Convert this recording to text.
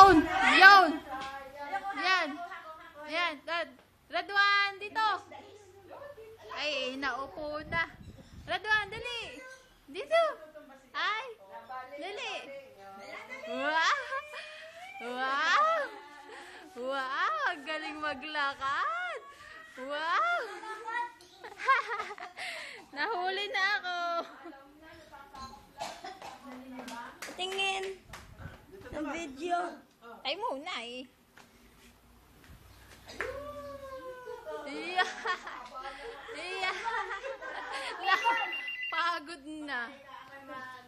Yun! Yun! Yan! Yan! Radwan, dito! Ay, naupo na. Radwan, dali! Dito! Ay! Dali! Wow! Wow! Wow! Ang galing maglakad! Wow! Nahuli na ako! Tingin ng video. Ay muna eh. Iya. Iya. Pagod na.